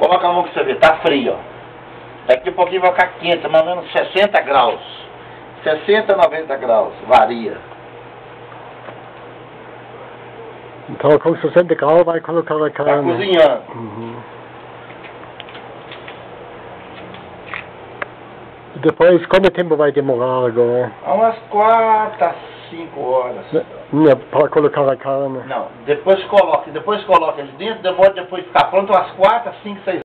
Coloca a mão que você vê, tá frio, ó. Daqui a pouquinho vai ficar quente, mais ou menos 60 graus. 60, 90 graus, varia. Então com 60 graus vai colocar a carne. Tá cozinhando. Uhum. Depois, quanto tempo vai demorar agora? Umas 4 a 5 horas. Não, para colocar a carne? Não, depois coloca ele dentro, demora depois de ficar pronto umas 4 a 5, 6